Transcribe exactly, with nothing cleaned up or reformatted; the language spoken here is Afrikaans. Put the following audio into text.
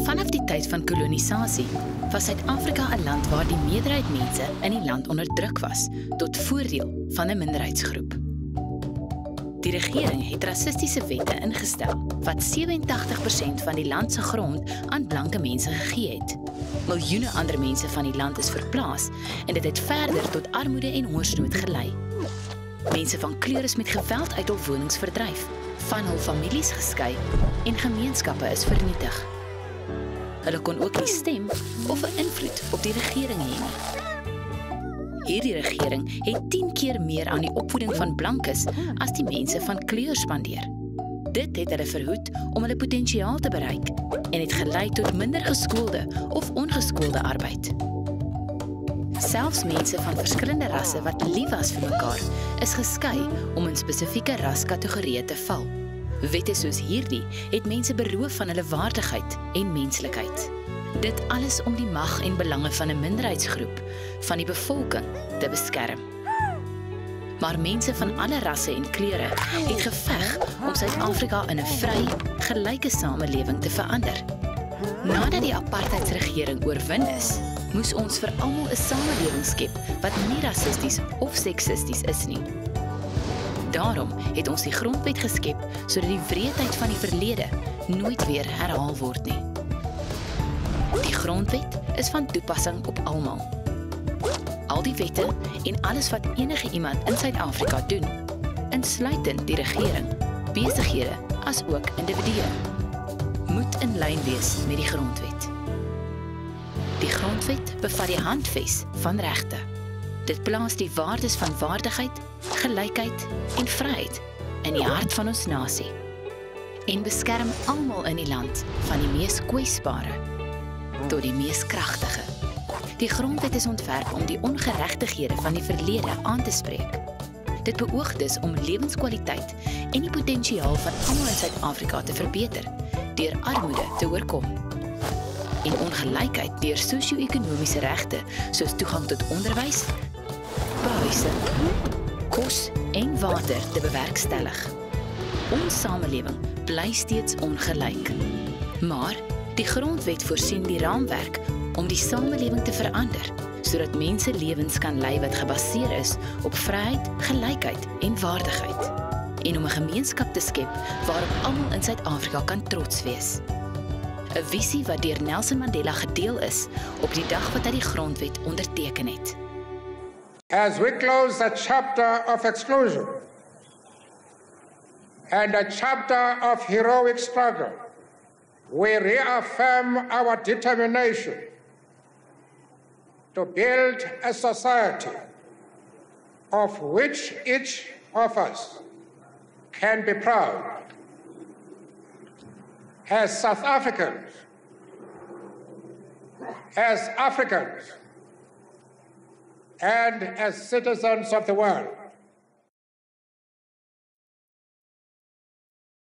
Vanaf die tyd van kolonisasie was Suid-Afrika 'n land waar die meerderheid mense in die land onderdruk was tot voordeel van 'n minderheidsgroep. Die regering het rassistiese wette ingestel wat sewe en tagtig persent van die land se grond aan blanke mense gegee het. Miljoene ander mense van die land is verplaas en dit het verder tot armoede en hongersnood gelei. Mense van kleur is met geweld uit hul wonings verdryf, van hul families geskei en gemeenskappe is vernietig. Hulle kon ook nie stem of 'n invloed op die regering hê nie. Hierdie regering het tien keer meer aan die opvoeding van blankes as die mense van kleur spandeer. Dit het hulle verhoed om hulle potensiaal te bereik en het gelei tot minder geskoolde of ongeskoolde arbeid. Selfs mense van verskillende rasse wat lief was vir mekaar, is geskei om in spesifieke raskategorieë te val. Wette soos hierdie het mense beroof van hulle waardigheid en menslikheid. Dit alles om die mag en belange van 'n minderheidsgroep van die bevolking te beskerm. Maar mense van alle rasse en kleure het geveg om Suid-Afrika in 'n vry, gelyke samelewing te verander. Nadat die apartheidsregering oorwin is, moes ons vir almal 'n samelewing skep wat nie rassisties of seksisties is nie. Daarom het ons die grondwet geskep sodat die wreedheid van die verlede nooit weer herhaal word nie. Die grondwet is van toepassing op almal. Al die wette en alles wat enige iemand in Suid-Afrika doen, insluitend die regering, besighede as ook individue, moet in lyn wees met die grondwet. Die grondwet bevat die handves van regte. Dit plaas die waardes van waardigheid, gelykheid en vryheid in die hart van ons nasie en beskerm almal in die land van die mees kwesbare tot die mees kragtige. Die grondwet is ontwerp om die ongeregtighede van die verlede aan te spreek. Dit beoog dus om lewenskwaliteit en die potensiaal van almal in Suid-Afrika te verbeter deur armoede te oorkom en ongelykheid deur sosio-ekonomiese regte soos toegang tot onderwys, behuising, kos en water te bewerkstellig. Ons samelewing bly steeds ongelyk, maar die grondwet voorsien die raamwerk om die samelewing te verander, sodat mense lewens kan lei wat gebaseer is op vryheid, gelykheid en waardigheid, en om 'n gemeenskap te skep waarop almal in Suid-Afrika kan trots wees. 'n Visie wat deur Nelson Mandela gedeel is op die dag wat hy die grondwet onderteken het. As we close the chapter of exclusion and a chapter of heroic struggle, we reaffirm our determination to build a society of which each of us can be proud. As South Africans, as Africans, and as citizens of the world.